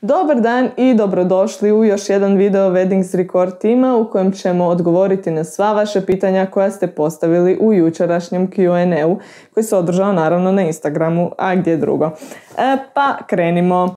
Dobar dan i dobrodošli u još jedan video Weddings Record tima u kojem ćemo odgovoriti na sva vaša pitanja koja ste postavili u jučerašnjem Q&A-u koji se održao naravno na Instagramu, a gdje drugo. Pa krenimo.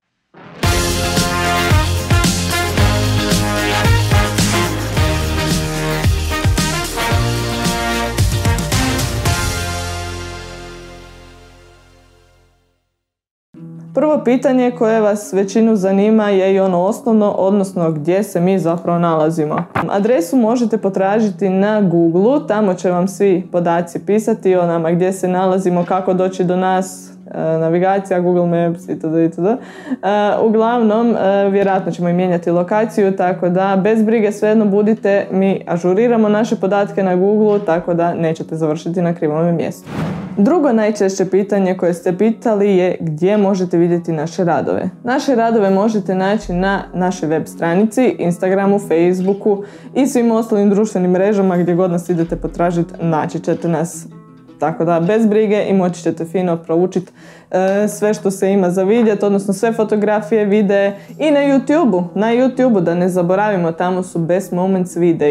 Prvo pitanje koje vas većinu zanima je i ono osnovno, odnosno gdje se mi zapravo nalazimo. Adresu možete potražiti na Google, tamo će vam svi podaci pisati o nama, gdje se nalazimo, kako doći do nas, navigacija, Google Maps itd. Uglavnom, vjerojatno ćemo i mijenjati lokaciju, tako da bez brige svejedno budite, mi ažuriramo naše podatke na Google, tako da nećete završiti na krivom mjestu. Drugo najčešće pitanje koje ste pitali je gdje možete vidjeti naše radove. Naše radove možete naći na našoj web stranici, Instagramu, Facebooku i svim ostalim društvenim mrežama gdje god nas idete potražiti, naći ćete nas. Tako da bez brige i moći ćete fino proučiti sve što se ima za vidjeti, odnosno sve fotografije, videe i na YouTube-u. Na YouTube-u, da ne zaboravimo, tamo su best moments videi.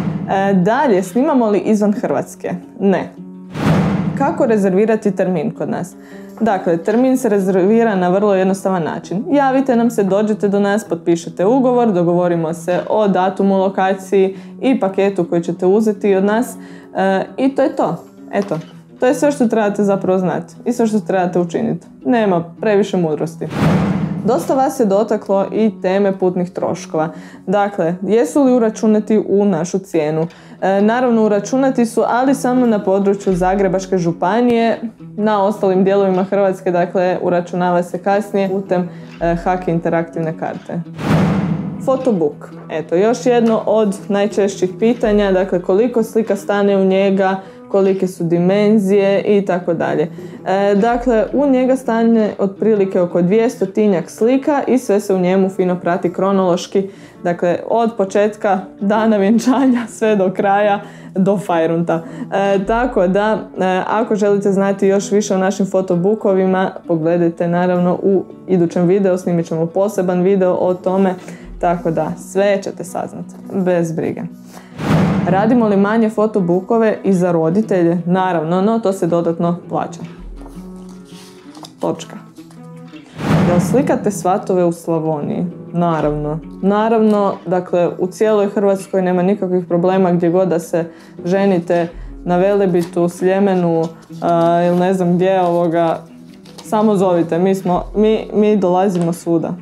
Dalje, snimamo li izvan Hrvatske? Ne. Kako rezervirati termin kod nas? Dakle, termin se rezervira na vrlo jednostavan način. Javite nam se, dođete do nas, potpišete ugovor, dogovorimo se o datumu, lokaciji i paketu koji ćete uzeti od nas i to je to. Eto, to je sve što trebate zapravo znati i sve što trebate učiniti. Nema previše mudrosti. Dosta vas je dotaklo i teme putnih troškova. Dakle, jesu li uračunati u našu cijenu? Naravno, uračunati su, ali samo na području Zagrebačke županije. Na ostalim dijelovima Hrvatske, dakle, uračunava se kasnije putem HAK interaktivne karte. Fotobook. Eto, još jedno od najčešćih pitanja, dakle, koliko slika stane u njega, kolike su dimenzije i tako dalje. Dakle, u njega stane otprilike oko 200 slika i sve se u njemu fino prati kronološki. Dakle, od početka dana vjenčanja sve do kraja do fajrunta. Tako da, ako želite znati još više o našim fotobookovima, pogledajte naravno u idućem videu, snimit ćemo poseban video o tome. Tako da, sve ćete saznati, bez brige. Radimo li manje fotobookove i za roditelje? Naravno, no to se dodatno plaća. Točka. Jel slikate svatove u Slavoniji? Naravno. Naravno, dakle, u cijeloj Hrvatskoj nema nikakvih problema gdje god da se ženite, na Velebitu, Sljemenu ili ne znam gdje samo zovite, mi dolazimo svuda.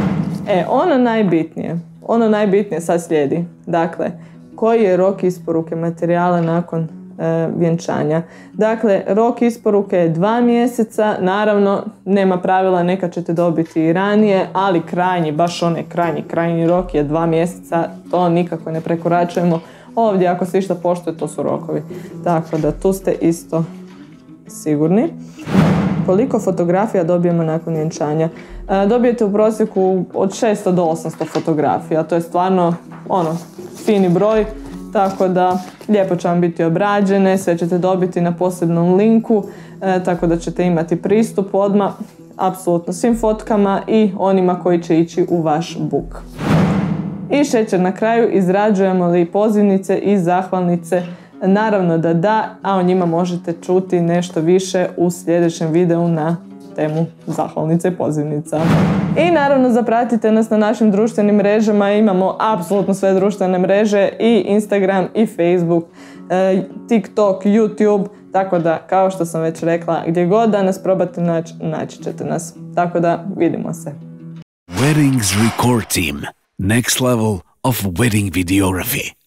Ono najbitnije sad slijedi. Dakle, koji je rok isporuke materijala nakon vjenčanja. Dakle, rok isporuke je 2 mjeseca, naravno nema pravila, neka ćete dobiti i ranije, ali krajnji, baš onaj krajnji rok je 2 mjeseca, to nikako ne prekoračujemo. Ovdje ako se išta poštuje, to su rokovi. Tako da tu ste isto sigurni. Koliko fotografija dobijemo nakon vjenčanja? Dobijete u prosjeku od 600 do 800 fotografija, to je stvarno fini broj, tako da lijepo će vam biti obrađene, sve ćete dobiti na posebnom linku, tako da ćete imati pristup odmah apsolutno svim fotkama i onima koji će ići u vaš book. I šećer na kraju, izrađujemo li pozivnice i zahvalnice? Naravno da, a o njima možete čuti nešto više u sljedećem videu na temu zahvalnica i pozivnica. I naravno zapratite nas na našim društvenim mrežama, imamo apsolutno sve društvene mreže i Instagram i Facebook, TikTok, YouTube, tako da kao što sam već rekla, gdje god da nas probate naći ćete nas. Tako da vidimo se. Weddings Record Team. Next level of wedding videography.